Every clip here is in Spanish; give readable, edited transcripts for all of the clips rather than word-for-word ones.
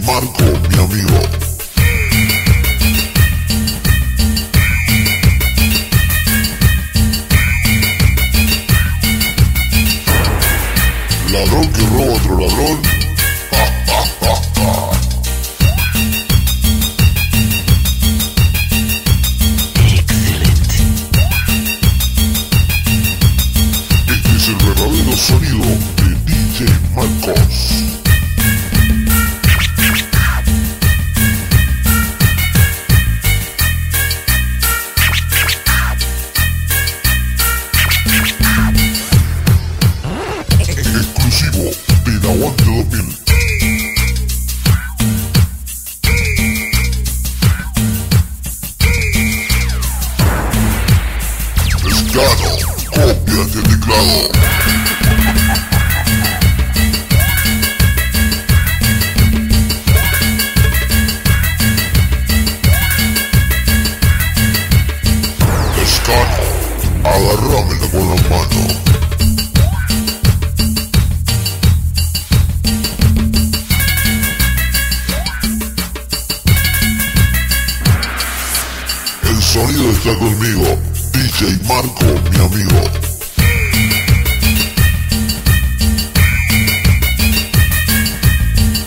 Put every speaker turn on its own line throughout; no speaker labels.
Marco, mi amigo. Ladrón que roba a otro ladrón.
Excelente.
Este es el verdadero sonido de DJ Marcos. Exclusivo de Aguante 2000. Lescano, cópiate el teclado. Lescano, agárramela con la mano. El sonido está conmigo, DJ Marco, mi amigo.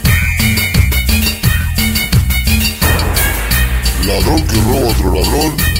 Ladrón que roba a otro ladrón.